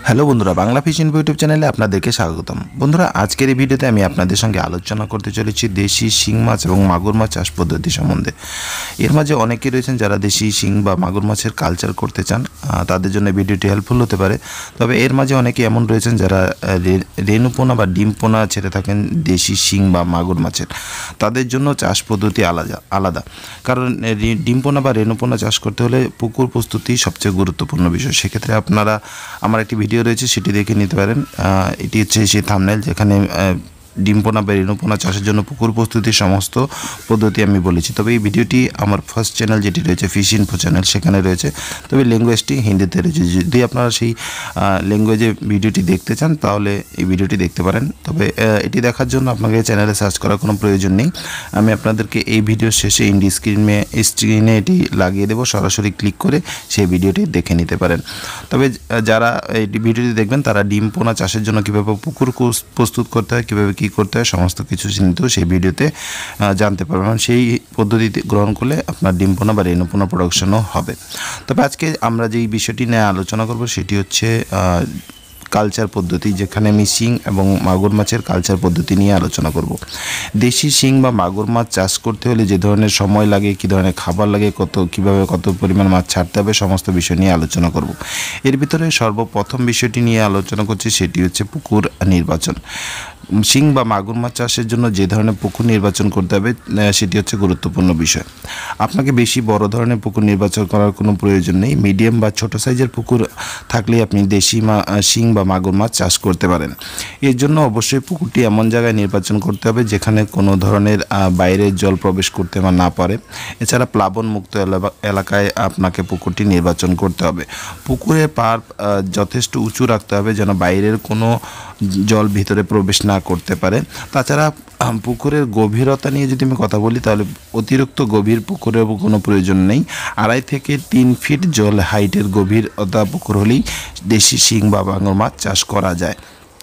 Hello বন্ধুরা, Bangla fish info YouTube চ্যানেলে আপনাদেরকে স্বাগতম। বন্ধুরা, আজকের এই ভিডিওতে আমি আপনাদের সঙ্গে আলোচনা করতে চলেছি দেশি শিং মাছ এবং মাগুর মাছ চাষ পদ্ধতি সম্বন্ধে। এর মাঝে অনেকে রয়েছেন যারা দেশি শিং বা মাগুর মাছের কালচার করতে চান, তাদের জন্য ভিডিওটি হেল্পফুল হতে পারে। তবে এর মাঝে অনেকে এমন রয়েছেন যারা রেণুপোনা বা ডিমপোনা ছেড়ে থাকেন দেশি শিং বা মাগুর মাছের, তাদের জন্য চাষ পদ্ধতি আলাদা। কারণ ডিমপোনা বা রেণুপোনা চাষ করতে হলে পুকুর প্রস্তুতি সবচেয়ে গুরুত্বপূর্ণ বিষয়। সেক্ষেত্রে আপনারা আমার একটি ভিডিও রয়েছে, সেটি দেখে নিতে পারেন। এটি হচ্ছে সেই থাম্বনেল যেখানে ডিমপোনা বা রেণুপোনা চাষের জন্য পুকুর প্রস্তুতির সমস্ত পদ্ধতি আমি বলেছি। তবে এই ভিডিওটি আমার ফার্স্ট চ্যানেল যেটি রয়েছে ফিশ ইনফো চ্যানেল, সেখানে রয়েছে। তবে ল্যাঙ্গুয়েজটি হিন্দিতে রয়েছে। যদি আপনারা সেই ল্যাঙ্গুয়েজে ভিডিওটি দেখতে চান তাহলে এই ভিডিওটি দেখতে পারেন। তবে এটি দেখার জন্য আপনাকে চ্যানেলে সার্চ করার কোনো প্রয়োজন নেই। আমি আপনাদেরকে এই ভিডিওর শেষে স্ক্রিনে এটি লাগিয়ে দেবো, সরাসরি ক্লিক করে সেই ভিডিওটি দেখে নিতে পারেন। তবে যারা এই ভিডিওটি দেখবেন তারা ডিমপোনা চাষের জন্য কীভাবে পুকুর প্রস্তুত করতে হয়, কীভাবে কী করতে হয়, সমস্ত কিছু কিন্তু সেই ভিডিওতে জানতে পারবেন। সেই পদ্ধতিতে গ্রহণ করলে আপনার ডিমপোনা বা রেণুপোনা প্রোডাকশনও হবে। তবে আজকে আমরা যেই বিষয়টি নিয়ে আলোচনা করব সেটি হচ্ছে কালচার পদ্ধতি, যেখানে আমি শিং এবং মাগুর মাছের কালচার পদ্ধতি নিয়ে আলোচনা করব। দেশি শিং বা মাগুর মাছ চাষ করতে হলে যে ধরনের সময় লাগে, কী ধরনের খাবার লাগে, কীভাবে কত পরিমাণ মাছ ছাড়তে হবে, সমস্ত বিষয় নিয়ে আলোচনা করব। এর ভিতরে সর্বপ্রথম বিষয়টি নিয়ে আলোচনা করছি সেটি হচ্ছে পুকুর নির্বাচন। শিং বা মাগুর মাছ চাষের জন্য যে ধরনের পুকুর নির্বাচন করতে হবে সেটি হচ্ছে গুরুত্বপূর্ণ বিষয়। আপনাকে বেশি বড় ধরনের পুকুর নির্বাচন করার কোনো প্রয়োজন নেই। মিডিয়াম বা ছোট সাইজের পুকুর থাকলেই আপনি দেশি শিং বা মাগুর মাছ চাষ করতে পারেন। এর জন্য অবশ্যই পুকুরটি এমন জায়গায় নির্বাচন করতে হবে যেখানে কোনো ধরনের বাইরের জল প্রবেশ করতে না পারে। এছাড়া প্লাবন মুক্ত এলাকায় আপনাকে পুকুরটি নির্বাচন করতে হবে। পুকুরের পাড় যথেষ্ট উঁচু রাখতে হবে যেন বাইরের কোনো জল ভিতরে প্রবেশ না করতে পারে। তাছাড়া পুকুরের গভীরতা নিয়ে যদি আমি কথা বলি তাহলে অতিরিক্ত গভীর পুকুরের কোনো প্রয়োজন নেই। 2.5 থেকে 3 ফিট জল হাইটের গভীরতা পুকুর হলেই দেশি শিং বা মাগুর মাছ চাষ করা যায়।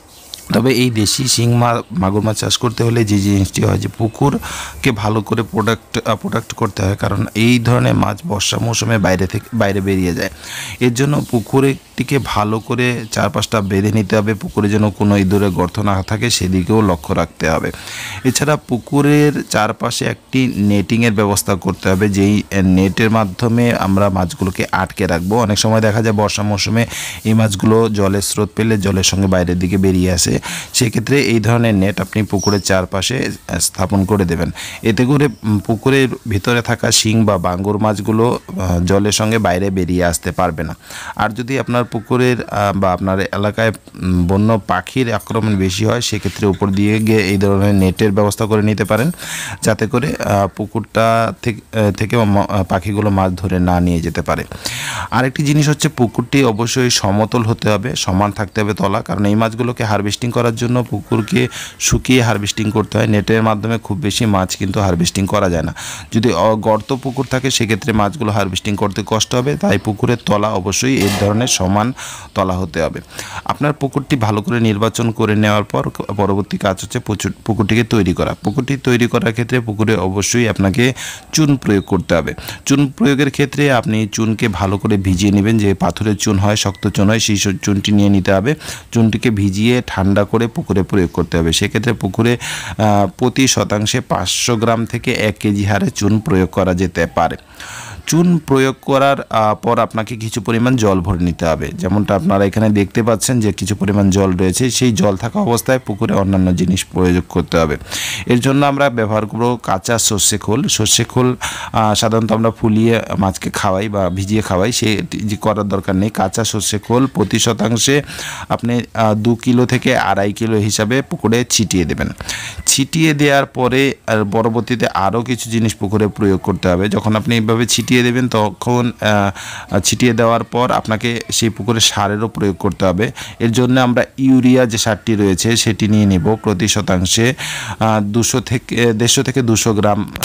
তবে এই দেশি শিং মাগুর মাছ চাষ করতে হলে যে জিনিসটি হয় যে পুকুরকে ভালো করে প্রোটেক্ট করতে হয়, কারণ এই ধরনের মাছ বর্ষা মৌসুমে বাইরে বেরিয়ে যায়। এর জন্য পুকুরটিকে ভালো করে চারপাশটা বেঁধে নিতে হবে। পুকুরে যেন কোনো ইঁদুরের গর্ত না থাকে সেদিকেও লক্ষ্য রাখতে হবে। এছাড়া পুকুরের চারপাশে একটি নেটিংয়ের ব্যবস্থা করতে হবে, যেই নেটের মাধ্যমে আমরা মাছগুলোকে আটকে রাখবো। অনেক সময় দেখা যায় বর্ষা মৌসুমে এই মাছগুলো জলের স্রোত পেলে জলের সঙ্গে বাইরের দিকে বেরিয়ে আসে। সেক্ষেত্রে এই ধরনের নেট আপনি পুকুরের চারপাশে স্থাপন করে দেবেন। এতে করে পুকুরের ভিতরে থাকা শিং বা মাগুর মাছগুলো জলের সঙ্গে বাইরে বেরিয়ে আসতে পারবে না। আর যদি আপনার পুকুরের বা আপনার এলাকায় বন্য পাখির আক্রমণ বেশি হয়, সেক্ষেত্রে উপর দিয়ে গিয়ে এই ধরনের নেটের ব্যবস্থা করে নিতে পারেন, যাতে করে পুকুরটা থেকে পাখিগুলো মাছ ধরে না নিয়ে যেতে পারে। আরেকটি জিনিস হচ্ছে পুকুরটি অবশ্যই সমতল হতে হবে, সমান থাকতে হবে তলা, কারণ এই মাছগুলোকে হারভেস্টিং করার জন্য পুকুরকে শুকিয়ে হারভেস্টিং করতে হয়। নেটের মাধ্যমে খুব বেশি মাছ কিন্তু হারভেস্টিং করা যায় না। যদি গর্ত পুকুর থাকে সেক্ষেত্রে মাছগুলো হারভেস্টিং করতে কষ্ট হবে, তাই পুকুরের তলা অবশ্যই এই ধরনের সমান তলা হতে হবে। আপনার পুকুরটি ভালো করে নির্বাচন করে নেওয়ার পর পরবর্তী কাজ হচ্ছে পুকুরটিকে তৈরি করা। পুকুরটি তৈরি করার ক্ষেত্রে পুকুরে অবশ্যই আপনাকে চুন প্রয়োগ করতে হবে। চুন প্রয়োগের ক্ষেত্রে আপনি চুনকে ভালো করে ভিজিয়ে নেবেন। যে পাথরের চুন হয়, শক্ত চুন হয়, সেই চুনটি নিয়ে নিতে হবে। চুনটিকে ভিজিয়ে ঠান্ডা করে পুকুরে প্রয়োগ করতে হবে। সেক্ষেত্রে পুকুরে প্রতি শতাংশে 500 গ্রাম থেকে 1 কেজি হারে চুন প্রয়োগ করা যেতে পারে। চুন প্রয়োগ করার পর আপনাকে কিছু পরিমাণ জল ভরে নিতে হবে। যেমনটা আপনারা এখানে দেখতে পাচ্ছেন যে কিছু পরিমাণ জল রয়েছে, সেই জল থাকা অবস্থায় পুকুরে অন্যান্য জিনিস প্রয়োগ করতে হবে। এর জন্য আমরা ব্যবহার করব কাঁচা সর্ষে খোল। সর্ষে খোল সাধারণত আমরা ফুলিয়ে মাছকে খাওয়াই বা ভিজিয়ে খাওয়াই, সেটি করার দরকার নেই। কাঁচা সর্ষে খোল প্রতি শতাংশে আপনি 2 কিলো থেকে 2.5 কিলো হিসাবে পুকুরে ছিটিয়ে দেবেন। ছিটিয়ে দেওয়ার পরে পরবর্তীতে আরও কিছু জিনিস পুকুরে প্রয়োগ করতে হবে। যখন আপনি এইভাবে ছিটিয়ে দেবেন তখন ছিটিয়ে দেওয়ার পর আপনাকে সেই পুকুরে সারেরও প্রয়োগ করতে হবে। এর জন্য আমরা ইউরিয়া যে সারটি রয়েছে সেটি নিয়ে নেব। প্রতি শতাংশে 150 থেকে 200 গ্রাম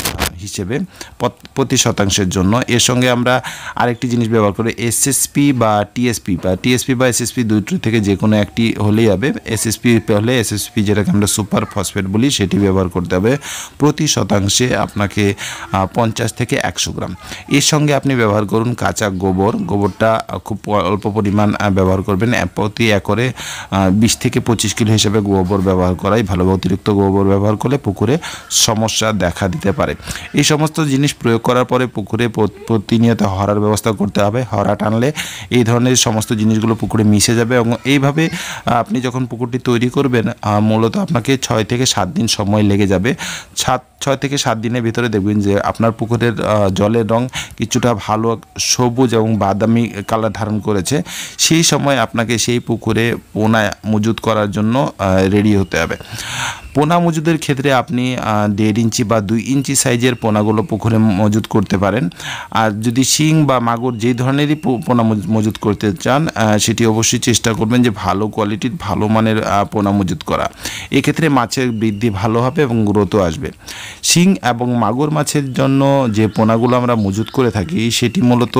হিসেবে প্রতি শতাংশের জন্য। এর সঙ্গে আমরা আরেকটি জিনিস ব্যবহার করি, এসএসপি বা টিএসপি বা এসএসপি দুটো থেকে যে কোনো একটি হলেই হবে। এসএসপি হলে এসএসপি যেটাকে আমরা সুপার ফসফেট বলি সেটি ব্যবহার করতে হবে। প্রতি শতাংশে আপনাকে 50 থেকে 100 গ্রাম। এর সঙ্গে আপনি ব্যবহার করুন কাঁচা গোবরটা খুব অল্প পরিমাণ ব্যবহার করবেন। প্রতি একরে 20 থেকে 25 কিলো হিসেবে গোবর ব্যবহার করাই ভালো। অতিরিক্ত গোবর ব্যবহার করলে পুকুরে সমস্যা দেখা দিতে পারে। এই সমস্ত জিনিস প্রয়োগ করার পরে পুকুরে প্রতিনিয়ত হরার ব্যবস্থা করতে হবে। হরা টানলে এই ধরনের সমস্ত জিনিসগুলো পুকুরে মিশে যাবে এবং এইভাবে আপনি যখন পুকুরটি তৈরি করবেন মূলত আপনাকে 6 থেকে 7 দিন সময় লেগে যাবে। 6 থেকে 7 দিনের ভিতরে দেখবেন যে আপনার পুকুরের জলের রং কিছুটা ভালো সবুজ এবং বাদামি কালার ধারণ করেছে। সেই সময় আপনাকে সেই পুকুরে পোনা মজুত করার জন্য রেডি হতে হবে। পোনা মজুদের ক্ষেত্রে আপনি 1.5 ইঞ্চি বা 2 ইঞ্চি সাইজের পোনাগুলো পুকুরে মজুত করতে পারেন। আর যদি শিং বা মাগুর যে ধরনেরই পোনা মজুত করতে চান সেটি অবশ্যই চেষ্টা করবেন যে ভালো কোয়ালিটির ভালো মানের পোনা মজুত করা। এক্ষেত্রে মাছের বৃদ্ধি ভালো হবে এবং গ্রোথও আসবে। শিং এবং মাগুর মাছের জন্য যে পোনাগুলো আমরা মজুত করে থাকি সেটি মূলত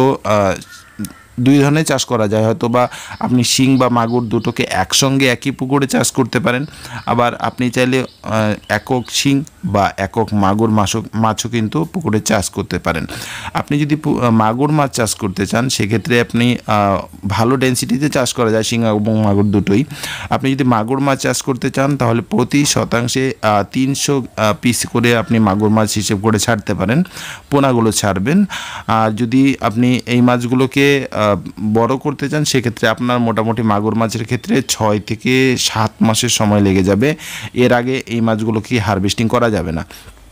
2 ধরনের চাষ করা যায়। হয়তো বা আপনি শিং বা মাগুর দুটোকে একসঙ্গে একই পুকুরে চাষ করতে পারেন, আবার আপনি চাইলে একক শিং বা একক মাগুর মাছও কিন্তু পুকুরে চাষ করতে পারেন। আপনি যদি মাগুর মাছ চাষ করতে চান সেক্ষেত্রে আপনি ভালো ডেনসিটিতে চাষ করা যায় শিং এবং মাগুর দুটোই। আপনি যদি মাগুর মাছ চাষ করতে চান তাহলে প্রতি শতাংশে 300 পিস করে আপনি মাগুর মাছ হিসেব করে ছাড়তে পারেন, পোনাগুলো ছাড়বেন। আর যদি আপনি এই মাছগুলোকে বড় করতে চান সেক্ষেত্রে আপনার মোটামুটি মাগুর মাছের ক্ষেত্রে 6 থেকে 7 মাসের সময় লেগে যাবে। এর আগে এই মাছগুলোকে হারভেস্টিং করা যাবে না।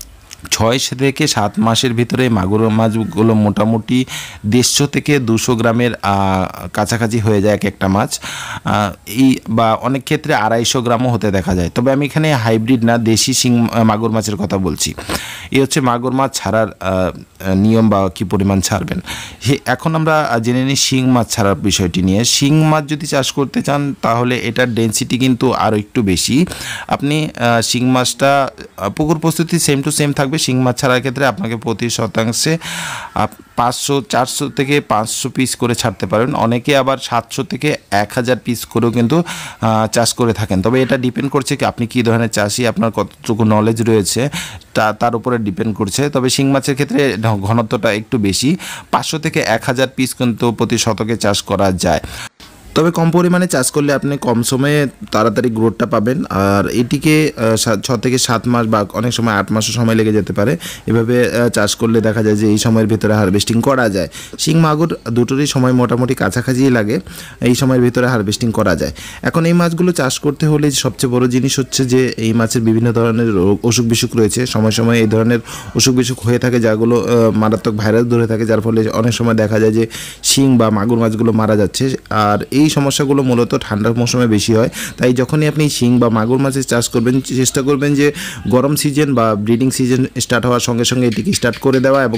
6 থেকে 7 মাসের ভিতরে মাগুর মাছগুলো মোটামুটি 150 থেকে 200 গ্রামের কাছাকাছি হয়ে যায় একটা মাছ। এই বা অনেক ক্ষেত্রে 250 গ্রামও হতে দেখা যায়। তবে আমি এখানে হাইব্রিড না দেশি শিং মাগুর মাছের কথা বলছি। এই হচ্ছে মাগুর মাছ ছাড়ার নিয়ম বা কী পরিমাণ ছাড়বেন। এখন আমরা জেনে নিই শিং মাছ ছাড়ার বিষয়টি নিয়ে। শিং মাছ যদি চাষ করতে চান তাহলে এটার ডেনসিটি কিন্তু আরও একটু বেশি। আপনি শিং মাছটা পুকুর প্রস্তুতি সেম টু সেম থাকবে। শিং মাছ ছাড়ার ক্ষেত্রে আপনাকে প্রতি শতাংশে 400 থেকে 500 পিস করে ছাড়তে পারেন। অনেকে আবার 700 থেকে 1000 পিস করেও কিন্তু চাষ করে থাকেন। তবে এটা ডিপেন্ড করছে কি আপনি কী ধরনের চাষি, আপনার কতটুকু নলেজ রয়েছে তার উপরে ডিপেন্ড করছে। তবে শিং মাছের ক্ষেত্রে ঘনত্বটা একটু বেশি, 500 থেকে 1000 পিস কিন্তু প্রতি শতকে চাষ করা যায়। তবে কম পরিমাণে চাষ করলে আপনি কম সময়ে তাড়াতাড়ি গ্রোথটা পাবেন। আর এটিকে 6 থেকে 7 মাস বা অনেক সময় 8 মাসও সময় লেগে যেতে পারে। এভাবে চাষ করলে দেখা যায় যে এই সময়ের ভিতরে হারভেস্টিং করা যায়। শিং মাগুর দুটোরই সময় মোটামুটি কাছাকাছি লাগে, এই সময়ের ভিতরে হারভেস্টিং করা যায়। এখন এই মাছগুলো চাষ করতে হলে সবচেয়ে বড় জিনিস হচ্ছে যে এই মাছের বিভিন্ন ধরনের অসুখ বিসুখ রয়েছে। সময় সময় এই ধরনের অসুখ বিসুখ হয়ে থাকে যাগুলো মারাত্মক ভাইরাস ধরে থাকে, যার ফলে অনেক সময় দেখা যায় যে শিং বা মাগুর মাছগুলো মারা যাচ্ছে। আর এই সমস্যাগুলো মূলত ঠান্ডার মৌসুমে বেশি হয়। তাই যখনই আপনি শিং বা মাগুর মাছের চাষ করবেন চেষ্টা করবেন যে গরম সিজন বা ব্রিডিং সিজন স্টার্ট হওয়ার সঙ্গে সঙ্গে এটিকে স্টার্ট করে দেওয়া এবং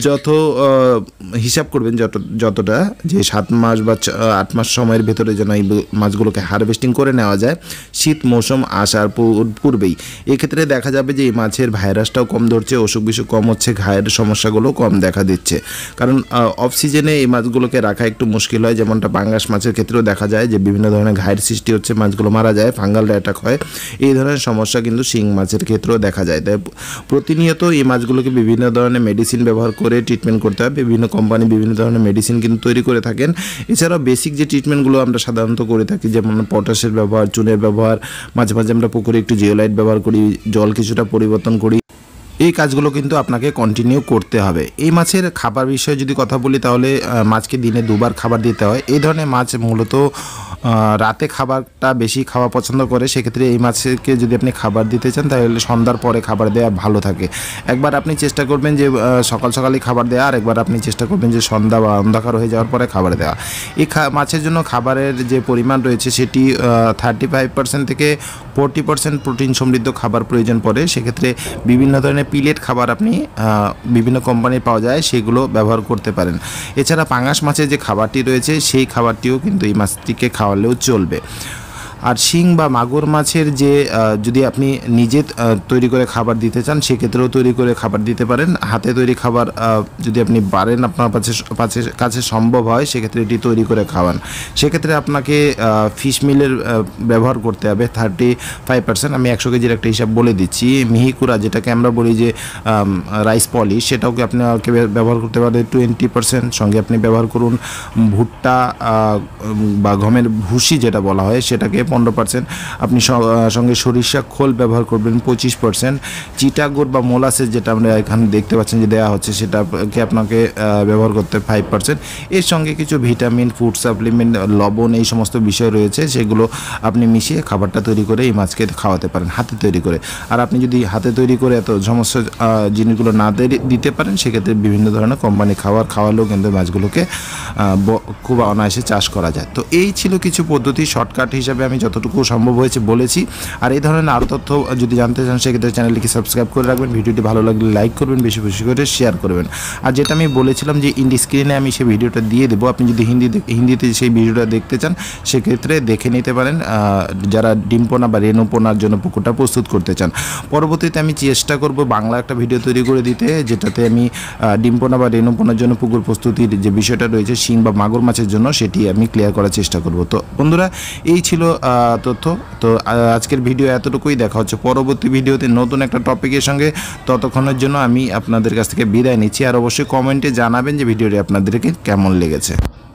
হিসাব করবেন যতটা যে 7 মাস বা 8 মাস সময়ের ভেতরে যেন এই মাছগুলোকে হারভেস্টিং করে নেওয়া যায় শীত মৌসুম আসার পূর্বেই। এক্ষেত্রে দেখা যাবে যে এই মাছের ভাইরাসটাও কম ধরছে, অসুখ বিসুখ কম হচ্ছে, ঘায়ের সমস্যাগুলো কম দেখা দিচ্ছে। কারণ অফ সিজনে এই মাছগুলোকে রাখা একটু মুশকিল হয়। যেমনটা পাঙ্গাস মাছের ক্ষেত্রেও দেখা যায় যে বিভিন্ন ধরনের ঘায়ের সৃষ্টি হচ্ছে, মাছগুলো মারা যায়, ফাঙ্গাল অ্যাটাক হয়। এই ধরনের সমস্যা কিন্তু শিং মাছের ক্ষেত্রেও দেখা যায়। তাই প্রতিনিয়ত এই মাছগুলোকে বিভিন্ন ধরনের মেডিসিন ব্যবহার করে ট্রিটমেন্ট করতে হয়। বিভিন্ন কোম্পানি বিভিন্ন ধরনের মেডিসিন কিন্তু তৈরি করে থাকেন। এছাড়াও বেসিক যে ট্রিটমেন্টগুলো আমরা সাধারণত করে থাকি, যেমন পটাশের ব্যবহার, চুনের ব্যবহার, মাঝে মাঝে আমরা পুকুরে একটু জিওলাইট ব্যবহার করি, জল কিছুটা পরিবর্তন করি। এই কাজগুলো কিন্তু আপনাকে কন্টিনিউ করতে হবে। এই মাছের খাবার বিষয়ে যদি কথা বলি তাহলে মাছকে দিনে 2 বার খাবার দিতে হয়। এই ধরনের মাছ মূলত রাতে খাবারটা বেশি খাওয়া পছন্দ করে। সেক্ষেত্রে এই মাছকে যদি আপনি খাবার দিতে চান তাহলে সন্ধ্যার পরে খাবার দেওয়া ভালো থাকে। একবার আপনি চেষ্টা করবেন যে সকাল সকালই খাবার দেওয়া, আর একবার আপনি চেষ্টা করবেন যে সন্ধ্যা বা অন্ধকার হয়ে যাওয়ার পরে খাবার দেওয়া। এই মাছের জন্য খাবারের যে পরিমাণ রয়েছে সেটি 35% থেকে 40% প্রোটিন সমৃদ্ধ খাবার প্রয়োজন পড়ে। সেক্ষেত্রে বিভিন্ন ধরনের পিলেট খাবার আপনি বিভিন্ন কোম্পানির পাওয়া যায়, সেগুলো ব্যবহার করতে পারেন। এছাড়া পাঙ্গাস মাছের যে খাবারটি রয়েছে সেই খাবারটিও কিন্তু এই মাছটিকে খাওয়ালেও চলবে। আর শিং বা মাগুর মাছের যে যদি আপনি নিজে তৈরি করে খাবার দিতে চান সেক্ষেত্রেও তৈরি করে খাবার দিতে পারেন। হাতে তৈরি খাবার যদি আপনি পারেন, আপনার কাছে সম্ভব হয়, সেক্ষেত্রে এটি তৈরি করে খাওয়ান। সেক্ষেত্রে আপনাকে ফিশ মিলের ব্যবহার করতে হবে 35%। আমি 100 কেজির একটা হিসাব বলে দিচ্ছি। মিহিকুরা যেটাকে আমরা বলি যে রাইস পলিশ, সেটাকে আপনাকে ব্যবহার করতে পারেন 20%। সঙ্গে আপনি ব্যবহার করুন ভুট্টা বা গমের ভুসি যেটা বলা হয় সেটাকে 15%। আপনি সঙ্গে সরিষা খোল ব্যবহার করবেন 25%। চিটাগুড় বা মোলাসেস যেটা আমরা এখানে দেখতে পাচ্ছেন যে দেওয়া হচ্ছে সেটাকে আপনাকে ব্যবহার করতে 5%। এর সঙ্গে কিছু ভিটামিন, ফুড সাপ্লিমেন্ট, লবণ, এই সমস্ত বিষয় রয়েছে, সেগুলো আপনি মিশিয়ে খাবারটা তৈরি করে এই মাছকে খাওয়াতে পারেন হাতে তৈরি করে। আর আপনি যদি হাতে তৈরি করে এত সমস্ত জিনিসগুলো না দিতে পারেন, সেক্ষেত্রে বিভিন্ন ধরনের কোম্পানি খাওয়ালেও কিন্তু মাছগুলোকে খুব অনায়াসে চাষ করা যায়। তো এই ছিল কিছু পদ্ধতি, শর্টকাট হিসাবে আমি যতটুকু সম্ভব হয়েছে বলেছি। আর এই ধরনের আরও তথ্য যদি জানতে চান সেক্ষেত্রে চ্যানেলটিকে সাবস্ক্রাইব করে রাখবেন, ভিডিওটি ভালো লাগলে লাইক করবেন, বেশি বেশি করে শেয়ার করবেন। আর যেটা আমি বলেছিলাম যে স্ক্রিনে আমি সেই ভিডিওটা দিয়ে দেবো, আপনি যদি হিন্দিতে সেই ভিডিওটা দেখতে চান সেক্ষেত্রে দেখে নিতে পারেন, যারা ডিম পোনা বা রেণু পোনার জন্য পুকুরটা প্রস্তুত করতে চান। পরবর্তীতে আমি চেষ্টা করব বাংলা একটা ভিডিও তৈরি করে দিতে, যেটাতে আমি ডিম পোনা বা রেণু পোনার জন্য পুকুর প্রস্তুতির যে বিষয়টা রয়েছে শিং বা মাগুর মাছের জন্য, সেটি আমি ক্লিয়ার করার চেষ্টা করব। তো বন্ধুরা, এই ছিল তথ্য। তো আজকের ভিডিও এতটুকুই। দেখা হচ্ছে পরবর্তী ভিডিওতে নতুন একটা টপিকের সঙ্গে। ততক্ষণের জন্য আমি আপনাদের কাছ থেকে বিদায় নিচ্ছি। আর অবশ্যই কমেন্টে জানাবেন যে ভিডিওটি আপনাদেরকে কেমন লেগেছে।